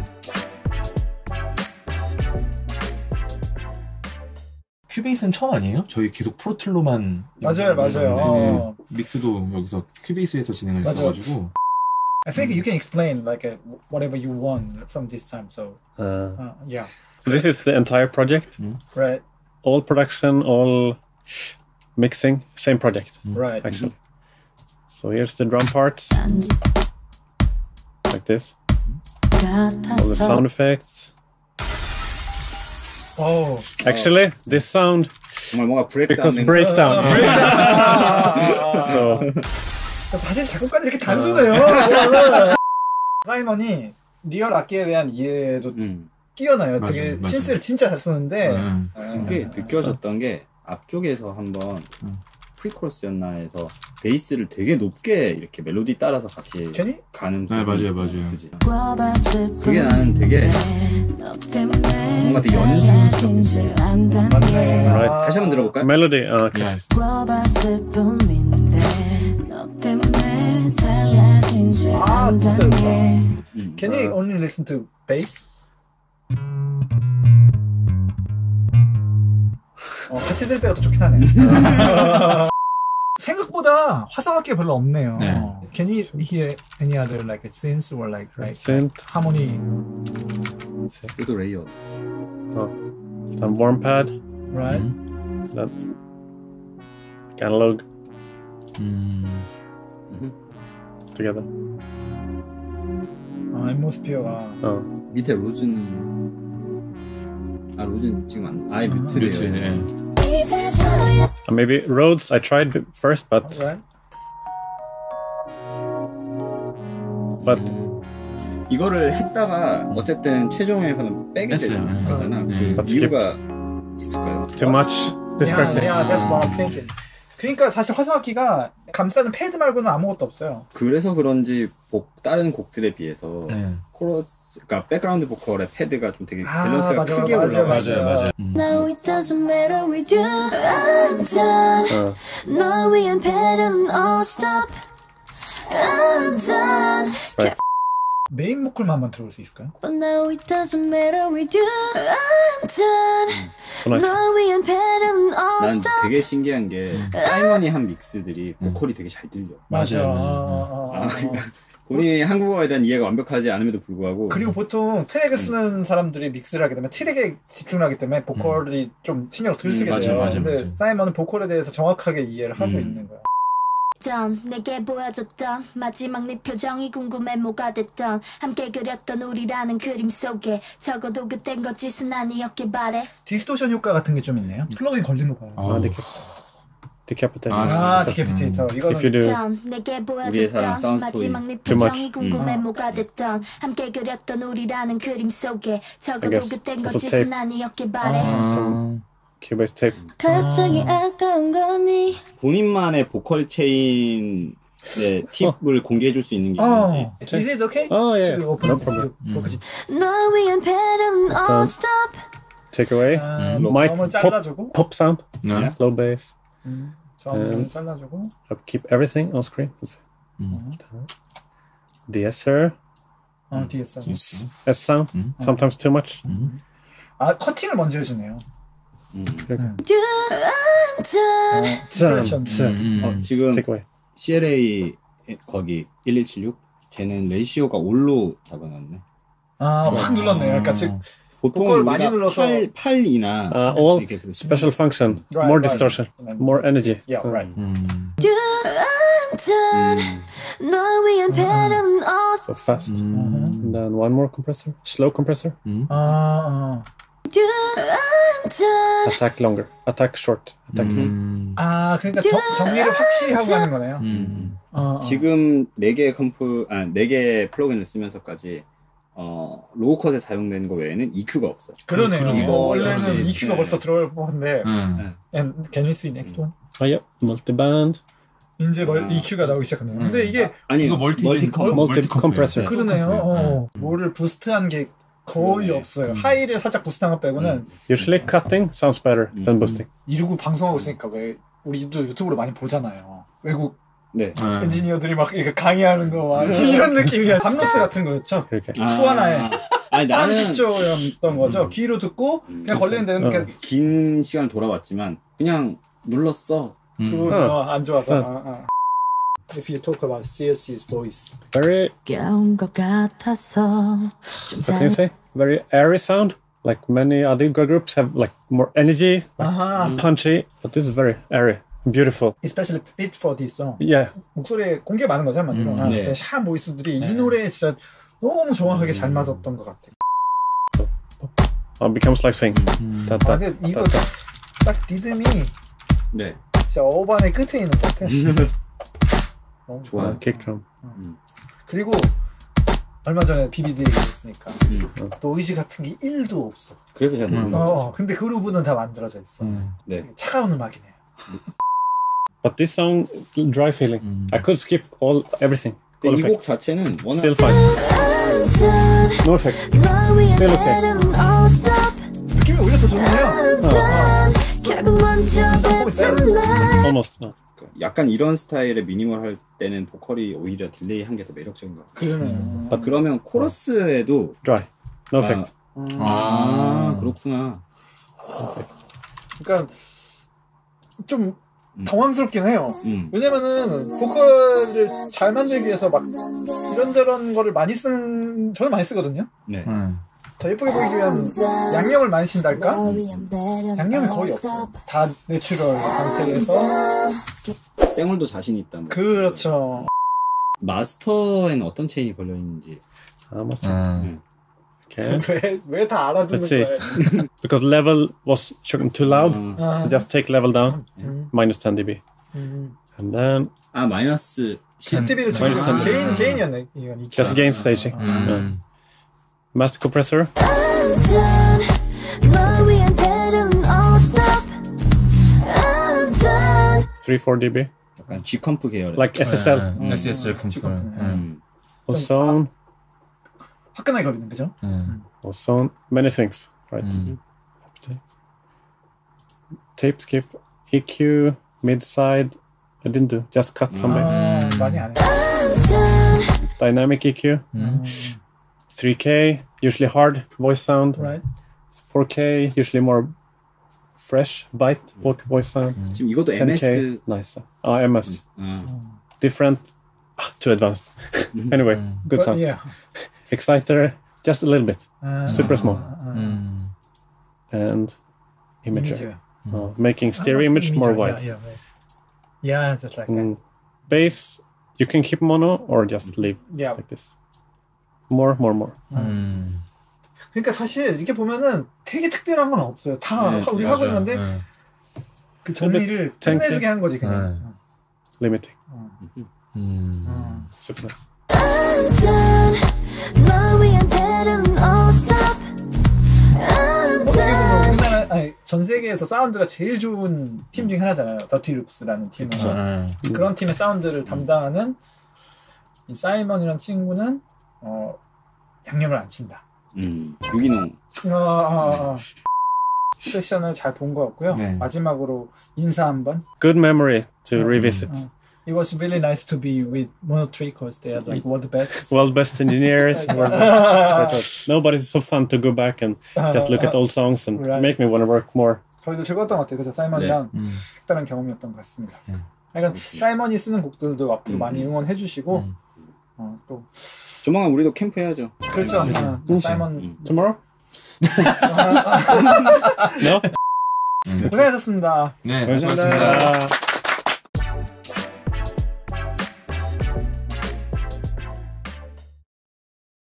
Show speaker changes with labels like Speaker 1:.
Speaker 1: 큐베이스는 처음 아니에요? 저희 계속 프로툴로만
Speaker 2: 맞아요.
Speaker 1: 믹스도 여기서 큐베이스에서 진행을 했어가지고.
Speaker 2: I think you can explain like whatever you want from this time. So yeah.
Speaker 3: So this is the entire project.
Speaker 2: Right.
Speaker 3: All production, all mixing, same project.
Speaker 2: Right.
Speaker 3: Actually. So here's the drum parts. Like this. All the sound effects.
Speaker 2: Oh.
Speaker 3: Actually, this sound
Speaker 4: 정말 뭔가
Speaker 3: because breakdown. So
Speaker 2: 사실 작곡가들이 이렇게 단순해요. 사이먼이 리얼 악기에 대한 이해도 뛰어나요. 되게 신스를 진짜 잘 쓰는데
Speaker 4: 그게 느껴졌던 게 앞쪽에서 한번 프리코러스였나 해서 베이스를 되게 높게 이렇게 멜로디 따라서 같이 가는
Speaker 1: 맞아요.
Speaker 4: 그지? 그게 나는 되게 뭔가 되게 연주스럽게
Speaker 3: right.
Speaker 4: 다시 한번 들어볼까요?
Speaker 3: Melody. Okay.
Speaker 1: Yes.
Speaker 2: 진짜 좋다. Can you only listen to bass? 같이 들을 때가 더 좋긴 하네. 생각보다 화성악기가 별로 없네요. Can you hear any other like synths or like
Speaker 3: Synth.
Speaker 2: harmony?
Speaker 4: 이것도 레이어.
Speaker 3: Some warm pad.
Speaker 2: Right.
Speaker 3: That analog. Together.
Speaker 2: 앰모스피어가.
Speaker 4: 밑에 로즈는 로즈는 지금 아예 뮤트래요.
Speaker 3: Maybe Rhodes I tried first, but
Speaker 4: 이거를 했다가 어쨌든 최종에서는 빼게 되는 거잖아. 그 이유가 있을까요?
Speaker 3: Too much distracting.
Speaker 2: Yeah, that's what I'm thinking. 그러니까 사실 화성악기가 감싸는 패드 말고는 아무것도 없어요.
Speaker 4: 그래서 그런지 다른 곡들에 비해서 코러스, 그러니까 백그라운드 보컬의 패드가 좀 되게 밸런스가 크게 올라가요.
Speaker 1: 맞아요.
Speaker 5: Now it doesn't matter with you. I'm done. 너 위한 패드는 all stop. I'm done.
Speaker 2: 메인 보컬만 한번 들어볼 수 있을까요?
Speaker 5: But now it doesn't matter with you. I'm done.
Speaker 3: So nice.
Speaker 5: 너 위한 패드는 all
Speaker 4: 난
Speaker 5: stop.
Speaker 4: 되게 신기한 게 사이먼이 한 믹스들이 보컬이 되게 잘 들려.
Speaker 2: 맞아요.
Speaker 4: 본인이 한국어에 대한 이해가 완벽하지 않음에도 불구하고
Speaker 2: 그리고 보통 트랙을 쓰는 사람들이 믹스를 하게 되면 트랙에 집중을 하기 때문에 보컬이 좀 신경을 덜 쓰게 돼요. 근데 사이먼은 보컬에 대해서 정확하게 이해를 하고 있는 거예요.
Speaker 5: 내게 보여줬던 마지막 네 표정이 궁금해 뭐가 됐던 함께 그렸던 우리라는 그림 속에 적어도 그땐 거짓은 아니었길 바래.
Speaker 2: 디스토션 효과 같은 게 좀 있네요. 플러그인 걸린 거 봐요.
Speaker 3: Decapitator.
Speaker 2: 디캐피테이터. 이거는
Speaker 3: If you do
Speaker 5: 내게 보여줬던 마지막 네 표정이 궁금해 뭐가 됐던 함께 그렸던 우리라는 그림 속에 적어도 그땐 거짓은 아니었길 바래.
Speaker 3: some Cubase tape.
Speaker 5: 갑자기 아까운 거니.
Speaker 4: 본인만의 보컬 체인의 팁을 공개해 줄 수 있는 게 있는지.
Speaker 2: Is it okay?
Speaker 3: Oh yeah, no problem.
Speaker 5: 너 위한 패드는 all stop.
Speaker 3: Take away. Mic
Speaker 2: 저음을 잘라주고.
Speaker 3: pop sound. Low bass.
Speaker 2: 저음을 잘라주고.
Speaker 3: Keep everything on screen. DSR.
Speaker 2: DSR.
Speaker 3: S sound. Sometimes too much.
Speaker 2: 커팅을 먼저 해주네요.
Speaker 5: I'm done.
Speaker 4: 지금
Speaker 3: Take away.
Speaker 4: CLA 거기 1176 쟤는 레이시오가 올로 잡아놨네.
Speaker 2: 확 눌렀네요. 그러니까 즉
Speaker 4: 보통
Speaker 2: 많이 눌러서
Speaker 4: 8이나
Speaker 3: all special function, more distortion, more energy.
Speaker 2: Yeah, right.
Speaker 5: I'm done. 너 위한 패드는 all
Speaker 3: So fast. And then one more compressor, slow compressor.
Speaker 5: I'm done.
Speaker 3: Attack longer, attack short, attack.
Speaker 2: 그러니까 정리를 확실히 하고 가는 거네요.
Speaker 4: 지금 4개 플러그인을 쓰면서까지 로우 컷에 사용되는 거 외에는 EQ가 없어요.
Speaker 2: 그러네요. 이거 원래는 EQ가 벌써 들어갈 법한데. And can you see next one?
Speaker 3: Yep, multiband.
Speaker 2: 이제 EQ가 나오기 시작하네요. 근데 이게
Speaker 4: 아니
Speaker 1: 이거
Speaker 3: multi compressor.
Speaker 2: 그러네요. 뭐를 부스트한 게 거의 없어요. 하이를 살짝 부스트한 거 빼고는.
Speaker 3: Usually cutting sounds better than boosting.
Speaker 2: 이러고 방송하고 있으니까 왜 우리도 유튜브로 많이 보잖아요. 외국 엔지니어들이 막 이렇게 강의하는 거 막 이런 느낌이야. 밤노스 같은 거였죠.
Speaker 3: 이렇게.
Speaker 2: 또 하나의
Speaker 4: 아니 나는
Speaker 2: 30초였던 거죠. 귀로 듣고 그냥 걸리는 데는 이렇게
Speaker 4: 긴 시간을 돌아왔지만 그냥 눌렀어.
Speaker 2: 그건 안 좋아서. If you talk about CSC's voice,
Speaker 3: Very.
Speaker 5: 겨운 것 같아서 좀
Speaker 3: What can you say? Very airy sound. Like many other girl groups have like more energy, like punchy. But this is very airy, beautiful.
Speaker 2: especially fit for this song.
Speaker 3: Yeah.
Speaker 2: 목소리에 공개 많은 거죠, 한마디로.
Speaker 4: 네.
Speaker 2: 샤 보이스들이 이 노래에 진짜 너무 정확하게 잘 맞았던 것 같아요.
Speaker 3: Becomes like swing.
Speaker 2: 근데 이거 딱 리듬이
Speaker 4: 네.
Speaker 2: 진짜 어반의 끝에 있는 것 같아. 너무
Speaker 4: 좋아요.
Speaker 3: Kick drum.
Speaker 2: 그리고 얼마 전에 BBD 했으니까 노이즈 같은 게 1도 없어.
Speaker 4: 그래서 제가 놀랐어요.
Speaker 2: 근데 그루브는 다 만들어져 있어.
Speaker 4: 네.
Speaker 2: 되게 차가운 음악이네요.
Speaker 3: But this song, dry feeling. I could skip everything. All
Speaker 4: 이 곡
Speaker 3: effect.
Speaker 4: 자체는 워낙
Speaker 3: Still fine. No effect. Still okay.
Speaker 2: 느낌이 오히려 더 좋네요.
Speaker 3: Almost.
Speaker 4: 약간 이런 스타일의 미니멀 할 때는 보컬이 오히려 딜레이 한 게 더 매력적인 것 같아요.
Speaker 2: 그러네.
Speaker 4: 그러면 코러스에도
Speaker 3: Dry. No effect.
Speaker 4: 그렇구나.
Speaker 2: 그러니까 좀 당황스럽긴 해요.
Speaker 4: 음.
Speaker 2: 왜냐면은 보컬을 잘 만들기 위해서 막 이런저런 거를 많이 저는 많이 쓰거든요.
Speaker 4: 네.
Speaker 2: 더 예쁘게 보이기 위한 양념을 많이 신달까? 양념이 거의 없어요. 다 내추럴 상태에서.
Speaker 4: 생얼도 자신 있다. 뭐.
Speaker 2: 그렇죠.
Speaker 4: 마스터에는 어떤 체인이 걸려 있는지.
Speaker 3: Almost.
Speaker 4: 네.
Speaker 3: Okay.
Speaker 2: 왜 다 알아듣는
Speaker 3: Let's see.
Speaker 2: 거야?
Speaker 3: Because level was too loud. So just take level down. Minus 10 dB. And then
Speaker 4: 마이너스
Speaker 2: 10dB를
Speaker 3: 마이너스
Speaker 2: 주고
Speaker 3: 10.
Speaker 2: 개인이었네. 이건
Speaker 3: just gain staging. Yeah. Master compressor. 3-4 dB.
Speaker 4: 약간 G-컴프 계열.
Speaker 3: Like SSL.
Speaker 1: SSL 컨트롤.
Speaker 3: Ozone.
Speaker 2: 화끈하게 걸리는 거죠?
Speaker 3: Ozone. Many things. Right. Tape skip. EQ. Mid side. I didn't do. Just cut some bass.
Speaker 2: 많이 안 해.
Speaker 3: Dynamic EQ. 3K. Usually hard voice sound.
Speaker 2: Right.
Speaker 3: 4K. Usually more fresh bite voice sound.
Speaker 4: 지금 이것도
Speaker 3: 10K.
Speaker 4: MS.
Speaker 3: Nice. MS. Different. Too advanced. Anyway, good
Speaker 2: But,
Speaker 3: sound.
Speaker 2: yeah.
Speaker 3: Exciter. Just a little bit. Super small. And imager. Making stereo image more wide.
Speaker 2: Yeah, just like that.
Speaker 3: Bass. You can keep mono or just leave
Speaker 2: Yeah.
Speaker 3: like this. More.
Speaker 2: 그러니까 사실 이렇게 보면은 되게 특별한 건 없어요. 다 우리 하고 있는데 그 정리를 끝내주게 한 거지 그냥.
Speaker 3: Limiting. Super nice.
Speaker 2: 어떻게 보면 우리나라 전 세계에서 사운드가 제일 좋은 팀 중에 하나잖아요. 더티 룹스라는 팀은. 그런 팀의 사운드를 담당하는 이 사이먼이라는 친구는 양념을 안 친다.
Speaker 4: 유기농.
Speaker 2: 세션을 잘 본 것 같고요.
Speaker 1: 네.
Speaker 2: 마지막으로 인사 한번.
Speaker 3: Good memory to revisit.
Speaker 2: It was really nice to be with Mono3 because they are like world best.
Speaker 3: World best engineers. Nobody's so fun to go back and just look at old songs and make me want to work more.
Speaker 2: 저희도 즐거웠던 것 같아요. 그래서 사이먼이랑 색다른 경험이었던 것 같습니다. 그러니까 사이먼이 쓰는 곡들도 앞으로 많이 응원해 주시고 또
Speaker 4: 조만간 우리도 캠프 해야죠.
Speaker 2: 그렇죠. 사이먼
Speaker 3: Tomorrow? No?
Speaker 2: 고생하셨습니다.
Speaker 1: 네,
Speaker 3: 고맙습니다.